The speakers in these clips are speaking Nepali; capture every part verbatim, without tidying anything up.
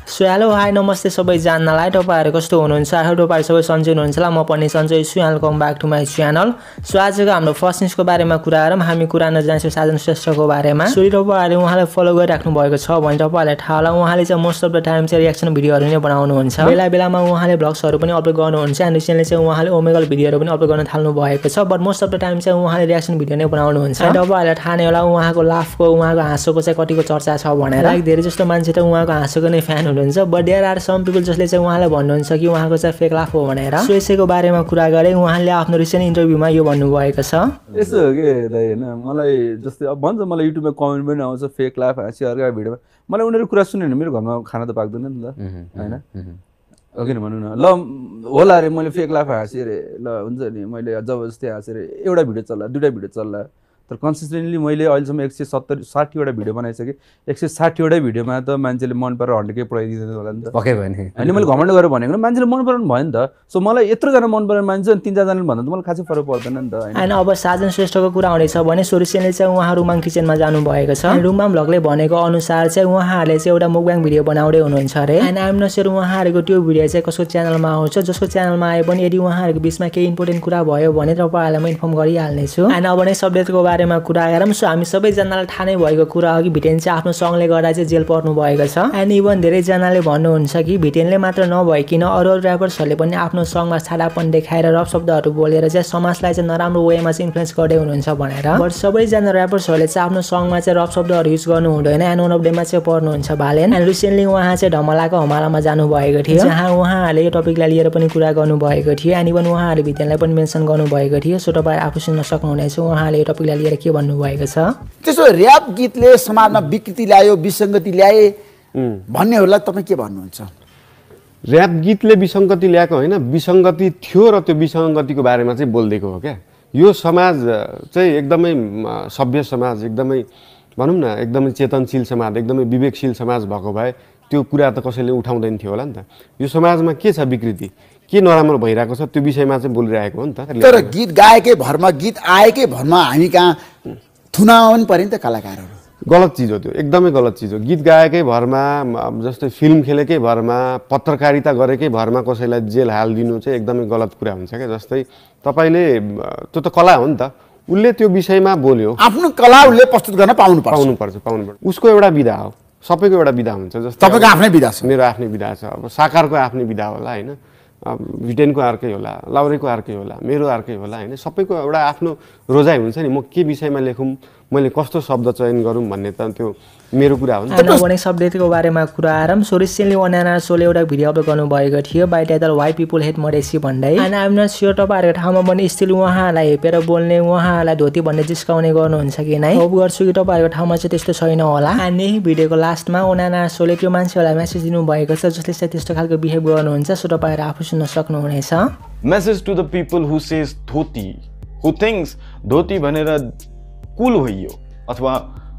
सो हेलो हाई नमस्ते सबैजनालाई तपाईहरु कस्तो हुनुहुन्छ आई होप तपाईहरु सबै सन्चै हुनुहुन्छ ल म पनि सन्चै छु welcome back to my channel so आजको हाम्रो फर्स्ट न्यूजको बारेमा कुरा गरौँ हामी कुरा नजान्छौँ साजन श्रेष्ठको बारेमा सो तपाईहरुले उहाँलाई फलो गरिराख्नु भएको छ भने तपाईहरुलाई थाहा होला उहाँले चाहिँ मोस्ट अफ द टाइम चाहिँ रिएक्सन भिडियोहरु नै बनाउनुहुन्छ बेला बेलामा उहाँले भ्लग्सहरु पनि अपलोड गर्नुहुन्छ एन्ड रिसेन्टली चाहिँ उहाँले ओमेगल भिडियोहरु पनि अपलोड गर्न थाल्नु भएको छ but most of the time चाहिँ उहाँले रिएक्सन भिडियो नै बनाउनुहुन्छ तपाईहरुलाई थाहा नै होला उहाँको लाफको उहाँको हाँसोको चाहिँ कतिको चर्चा छ भनेर लाइक धेरै जस्तो मान्छे त उहाँको हाँसोको नै फ्यान हुनुहुन्छ but there are some people जसले चाहिँ उहाँलाई भन्नुहुन्छ कि उहाँको चाहिँ फेक लाफ हो भनेर सो यसैको बारेमा कुरा गरे उहाँले आफ्नो रिसेन्ट इन्टरभ्यूमा यो भन्नुभएको छ यसो हो के दाइ हैन मलाई जस्तै अब भन्छ मलाई युट्युबमा कमेन्ट पनि आउँछ फेक लाफ हाँसी अर्को भिडियोमा मलाई उनीहरु कुरा सुन्यो भने मेरो घरमा खाना त पाक्दैन नि त हैन हो किन भन्नु न ल होला रे मैले फेक लाफ हाँसे रे ल हुन्छ नि मैले जबरजस्ती हाँसे रे एउटा भिडियो चल्ला दुईटा भिडियो चल्ला तर कन्सिस्टेन्टली मैले अहिलेसम्म एक सय सत्तर साठी वटा भिडियो बनाइसकेँ एक सय साठी वटा भिडियोमा त मान्छेले मन परेर हन्ड्रेडकै पुऱ्याइदिँदैन होला नि त पक्कै भयो नि अनि मैले घमण्ड गरेर भनेको मान्छेले मन पराउनु भयो नि त सो मलाई यत्रोजना मन पराउने मान्छे अनि तीन चारजनाले भन्दा त मलाई खासै फरक पर्दैन नि त हैन अब साजन श्रेष्ठको कुरा हुनेछ भने सोरिसेनले चाहिँ उहाँ रुमाङ किचनमा जानु भएको छ रुमाङ भ्लगले भनेको अनुसार चाहिँ उहाँहरूले चाहिँ एउटा मुकब्याङ भिडियो बनाउँदै हुनुहुन्छ अरे एन्ड आइम नट स्योर उहाँहरूको त्यो भिडियो चाहिँ कसको च्यानलमा आउँछ जसको च्यानलमा आए पनि यदि उहाँहरूको बिचमा केही इम्पोर्टेन्ट कुरा भयो भने तपाईहरुलाई म इन्फर्म गरिहाल्नेछु एन्ड अब नै सबडेटको बारेमा कुरा गरौँ सो हामी सबैजनालाई थाहा नै भएको कुरा हो कि भिटेन चाहिँ आफ्नो सङले गर्दा चाहिँ जेल पर्नु भएको छ एन्ड इभन धेरैजनाले भन्नुहुन्छ कि भिटेनले मात्र नभइकिन अरू अरू ऱ्यापर्सहरूले पनि आफ्नो सङमा छाडापन देखाएर रफ शब्दहरू बोलेर चाहिँ समाजलाई चाहिँ नराम्रो वेमा चाहिँ इन्फ्लुएन्स गर्दै हुनुहुन्छ भनेर बट सबैजना ऱ्यापर्सहरूले चाहिँ आफ्नो सङमा चाहिँ रफ शब्दहरू युज गर्नु हुँदैन एन्ड वान अफ डेमा चाहिँ पर्नुहुन्छ भालेन एन्ड रिसेन्टली उहाँ चाहिँ ढमलाको हमालामा जानुभएको थियो जहाँ उहाँहरूले यो टपिकलाई लिएर पनि कुरा गर्नुभएको थियो एन्ड इभन उहाँहरूले भिटेनलाई पनि मेन्सन गर्नुभएको थियो सो तपाईँ आफू सुन्न सक्नुहुनेछ उहाँले यो टपिकलाई लिएर के भन्नुभएको छ त्यसो र्याप गीतले समाजमा विकृति ल्यायो विसङ्गति ल्याए भन्नेहरूलाई तपाईँ के भन्नुहुन्छ र्याप गीतले विसङ्गति ल्याएको होइन विसङ्गति थियो र त्यो विसङ्गतिको बारेमा चाहिँ बोलिदिएको हो क्या यो समाज चाहिँ एकदमै सभ्य समाज एकदमै भनौँ न एकदमै चेतनशील समाज एकदमै विवेकशील समाज भएको भए त्यो कुरा त कसैले उठाउँदैन थियो होला नि त यो समाजमा के छ विकृति के नराम्रो भइरहेको छ त्यो विषयमा चाहिँ बोलिरहेको हो नि त तर गीत गाएकै भरमा गीत आएकै भरमा हामी कहाँ थुनामा पनि पर्यो नि त कलाकारहरू गलत चिज हो त्यो एकदमै गलत चिज हो गीत गाएकै भरमा जस्तै फिल्म खेलेकै भरमा पत्रकारिता गरेकै भरमा कसैलाई जेल हालिदिनु चाहिँ एकदमै गलत कुरा हुन्छ क्या जस्तै तपाईँले त्यो त कला हो नि त उसले त्यो विषयमा बोल्यो आफ्नो कला उसले प्रस्तुत गर्न पाउनुपर्छ पाउनुपर्छ पाउनुपर्छ उसको एउटा विधा हो सबैको एउटा विधा हुन्छ जस्तै तपाईँको आफ्नै विधा छ मेरो आफ्नै विधा छ अब साकारको आफ्नै विधा होला होइन भिटेनको अर्कै होला लाउरेको अर्कै होला मेरो अर्कै होला होइन सबैको एउटा आफ्नो रोजाइ हुन्छ नि म के विषयमा लेखौँ मैले कस्तो शब्द चयन गरौँ भन्ने त त्यो मेरो कुरा हो नि त भने सबडेटको बारेमा कुरा आरम सो रिसेन्टली अनाना सोले एउटा भिडियो अपलोड गर्नुभएको थियो by title why people hate Madhesi भन्दै एन्ड आइम नट स्योर तपाईँहरूको ठाउँमा पनि स्टिल उहाँलाई हेपेर बोल्ने उहाँलाई धोती भन्ने जिस्काउने गर्नुहुन्छ कि नै होप गर्छु कि तपाईँहरूको ठाउँमा चाहिँ त्यस्तो छैन होला एन्ड यही भिडियोको लास्टमा अनाना सोले त्यो मान्छेहरूलाई मेसेज दिनुभएको छ जसले चाहिँ त्यस्तो खालको बिहेभ गर्नुहुन्छ सो तपाईँहरू आफू सुन्न सक्नुहुनेछ message to the people who says dhoti who thinks dhoti भनेर कुल होइयो अथवा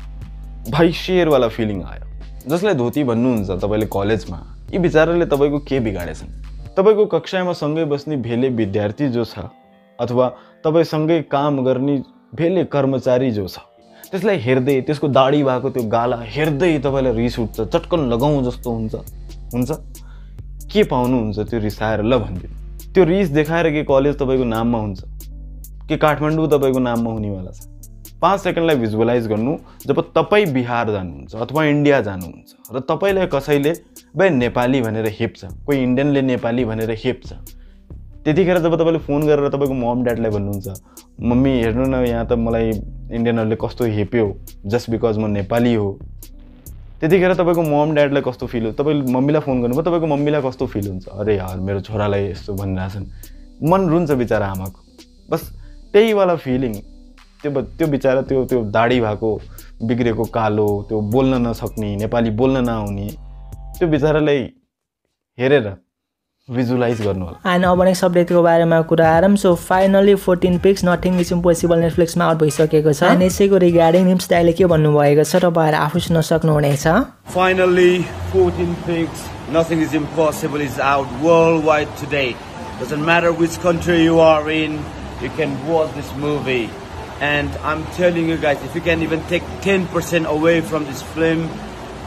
भाइ शेरवाला फिलिङ आयो जसलाई धोती भन्नुहुन्छ तपाईँले कलेजमा यी बिचाराले तपाईँको के बिगाडेछन् तपाईँको कक्षामा सँगै बस्ने भेले विद्यार्थी जो छ अथवा तपाईँसँगै काम गर्ने भेले कर्मचारी जो छ त्यसलाई हेर्दै त्यसको दाढी भएको त्यो गाला हेर्दै तपाईँलाई रिस उठ्छ चटकन लगाउँ जस्तो हुन्छ हुन्छ के पाउनुहुन्छ त्यो रिसाएर ल भनिदिनु त्यो रिस देखाएर के कलेज तपाईँको नाममा हुन्छ के काठमाडौँ तपाईँको नाममा हुनेवाला छ पाँच सेकेन्डलाई भिजुअलाइज गर्नु जब तपाईँ बिहार जानुहुन्छ अथवा इन्डिया जानुहुन्छ र तपाईँलाई कसैले भाइ नेपाली भनेर हेप्छ कोही इन्डियनले नेपाली भनेर हेप्छ त्यतिखेर जब तपाईँले फोन गरेर तपाईँको मम ड्याडलाई भन्नुहुन्छ मम्मी हेर्नु न यहाँ त मलाई इन्डियनहरूले कस्तो हेप्यो जस्ट बिकज म नेपाली हो त्यतिखेर तपाईँको मम ड्याडलाई कस्तो फिल हो तपाईँले मम्मीलाई फोन गर्नुभयो तपाईँको मम्मीलाई कस्तो फिल हुन्छ अरे यार मेरो छोरालाई यस्तो भनिरहेछन् मन रुन्छ बिचरा आमाको बस त्यहीवाला फिलिङ त्यो त्यो बिचरा त्यो त्यो दाढी भएको बिग्रेको कालो त्यो बोल्न नसक्ने नेपाली बोल्न नआउने त्यो बिचरालाई हेरेर भिजुअलाइज गर्नु होला एन्ड अब नेक्स्ट अपडेटको बारेमा कुरा आरम so finally fourteen peaks nothing is impossible नेटफ्लिक्समा आउट भइसकेको छ एन्ड यसैको रिगार्डिङ निम्स दाइले के भन्नुभएको छ तपाईँहरू आफू सुन्न सक्नुहुनेछ finally fourteen peaks nothing is impossible is out world wide today doesn't matter which country you are in you can watch this movie And I'm telling you guys, if you can even take ten percent away from this film,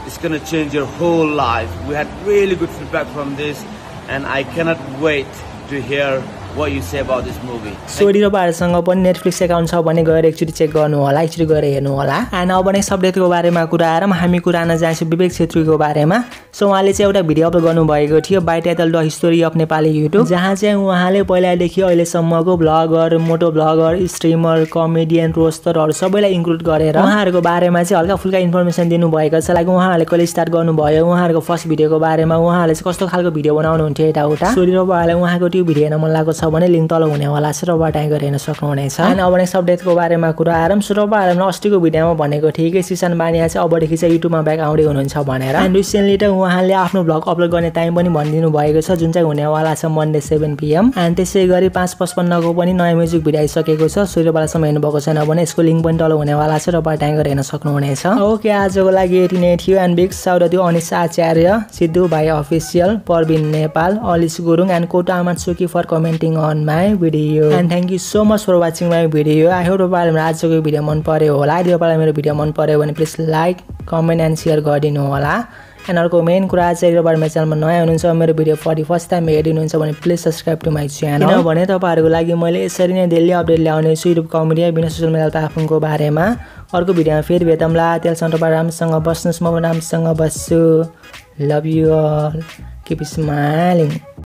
It's gonna change your whole life. We had really good feedback from this, and I cannot wait to hear what you say about this movie. सोडी र बारसँग पनि नेटफ्लिक्स एकाउन्ट छ भने गएर एकचोटि चेक गर्नु होला, एकचोटि गएर हेर्नु होला। एन्ड अब नेक्स्ट अपडेटको बारेमा कुरा आएर हामी कुरा गर्न जान्छौँ विवेक छेत्रीको बारेमा। सो उहाँले चाहिँ एउटा भिडियो अपलोड गर्नुभएको थियो by title the history of Nepali YouTube, जहाँ चाहिँ उहाँले पहिलादेखि अहिलेसम्मको ब्लगर, मोटो ब्लगर, स्ट्रिमर, कमेडियन, रोस्टरहरू सबैलाई इन्क्लुड गरेर उहाँहरूको बारेमा चाहिँ हल्का फुल्का इन्फर्मेसन दिनुभएको छ। लाइक उहाँहरूले कहिले स्टार्ट गर्नुभयो, उहाँहरूको फर्स्ट भिडियोको बारेमा, उहाँहरूले चाहिँ कस्तो खालको भिडियो बनाउनुहुन्थ्यो यताउता। सोडी र बारलाई उहाँको त्यो भिडियो हेर्न मन लागेको छ भने लिङ्क तल हुनेवाला छ र बाटाइ गरेर हेर्न सक्नुहुनेछ। अनि अब नेक्स्ट अपडेटको बारेमा कुरा आरौँ। सो र बारेमा अस्तिको भिडियोमा भनेको थिएँ कि सिसान बानिया चाहिँ अबदेखि चाहिँ युट्युबमा ब्याक आउँदै हुनुहुन्छ भनेर। एन्ड रिसेन्टली त उहाँले आफ्नो भ्लग अपलोड गर्ने टाइम पनि भनिदिनु भएको छ, जुन चाहिँ हुनेवाला छ मन्डे सेभेन पिएम। एन्ड त्यसै गरी पाँच पचपन्नको पनि नयाँ म्युजिक भिडियो आइसकेको छ। सूर्यबालासम्म हेर्नुभएको छैन भने यसको लिङ्क पनि तल हुनेवाला छ र बाटाइ गरेर हेर्न सक्नुहुनेछ। ओके, आजको लागि यति नै थियो। And big shout to Anish Acharya, Sidhu Bhai official, Parbin Nepal, Alish Gurung and Kota Amatsuki for commenting on my video. And thank you so much for watching my video. I hope तपाईँलाई मेरो आजको भिडियो मन पर्यो होला। यदि तपाईँलाई मेरो भिडियो मन पर्यो भने please like, comment and share गरिदिनु होला। एन्ड अर्को मेन कुरा चाहिँ यो मेरो च्यानलमा नयाँ हुनुहुन्छ, मेरो भिडियो फर्टी फर्स्ट टाइम हेरिदिनुहुन्छ भने please subscribe to my channel. किनभने तपाईँहरूको लागि मैले यसरी नै डेली अपडेट ल्याउने छु युट्युब कमेडी बिना सोसियल मिडिया प्लेटफर्मको बारेमा। अर्को भिडियोमा फेरि भेटौँला। त्यससम्म तपाईँ राम्रोसँग बस्नुहोस्, म राम्रोसँग बस्छु। Love you all, keep smiling.